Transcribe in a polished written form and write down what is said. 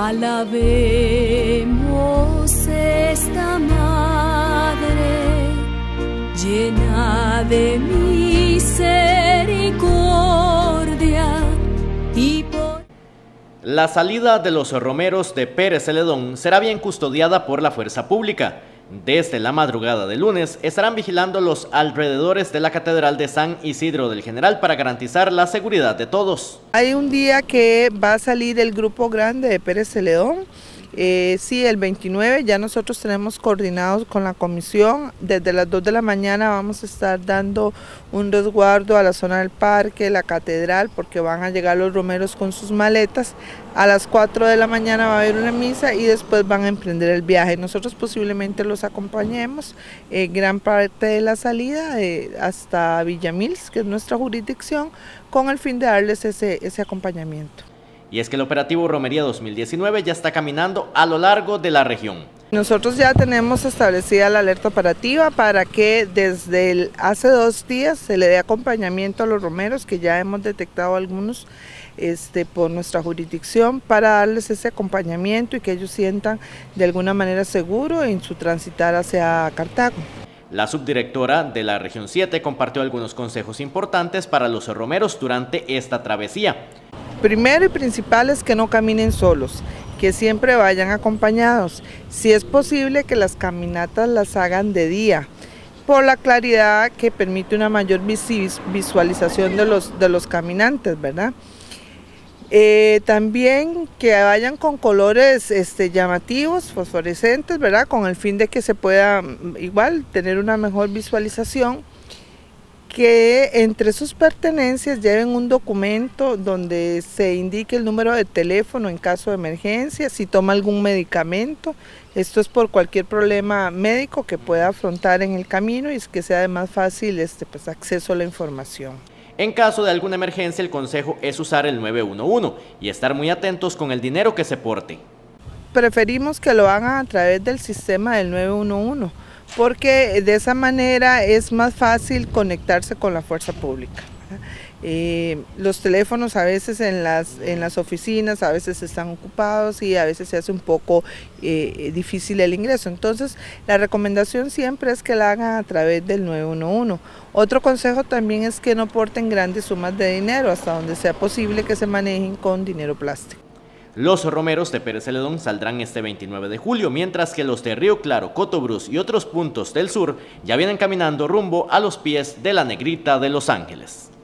Alabemos esta madre llena de misericordia y por... La salida de los romeros de Pérez Celedón será bien custodiada por la fuerza pública. Desde la madrugada de lunes estarán vigilando los alrededores de la Catedral de San Isidro del General para garantizar la seguridad de todos. Hay un día que va a salir el grupo grande de Pérez Celedón. Sí, el 29 ya nosotros tenemos coordinados con la comisión. Desde las 2 de la mañana vamos a estar dando un resguardo a la zona del parque, la catedral, porque van a llegar los romeros con sus maletas. A las 4 de la mañana va a haber una misa y después van a emprender el viaje. Nosotros posiblemente los acompañemos gran parte de la salida hasta Villamils, que es nuestra jurisdicción, con el fin de darles ese acompañamiento. Y es que el operativo Romería 2019 ya está caminando a lo largo de la región. Nosotros ya tenemos establecida la alerta operativa para que desde hace 2 días se le dé acompañamiento a los romeros, que ya hemos detectado algunos por nuestra jurisdicción, para darles ese acompañamiento y que ellos sientan de alguna manera seguro en su transitar hacia Cartago. La subdirectora de la región 7 compartió algunos consejos importantes para los romeros durante esta travesía. Primero y principal es que no caminen solos, que siempre vayan acompañados. Si es posible que las caminatas las hagan de día, por la claridad que permite una mayor visualización de los caminantes, ¿verdad? También que vayan con colores llamativos, fosforescentes, ¿verdad? Con el fin de que se pueda igual tener una mejor visualización. Que entre sus pertenencias lleven un documento donde se indique el número de teléfono en caso de emergencia, si toma algún medicamento. Esto es por cualquier problema médico que pueda afrontar en el camino y es que sea de más fácil acceso a la información. En caso de alguna emergencia, el consejo es usar el 911 y estar muy atentos con el dinero que se porte. Preferimos que lo hagan a través del sistema del 911. Porque de esa manera es más fácil conectarse con la fuerza pública. Los teléfonos a veces en las oficinas a veces están ocupados y a veces se hace un poco difícil el ingreso. Entonces la recomendación siempre es que la hagan a través del 911. Otro consejo también es que no porten grandes sumas de dinero, hasta donde sea posible que se manejen con dinero plástico. Los romeros de Pérez Celedón saldrán este 29 de julio, mientras que los de Río Claro, Cotobruz y otros puntos del sur ya vienen caminando rumbo a los pies de la Negrita de Los Ángeles.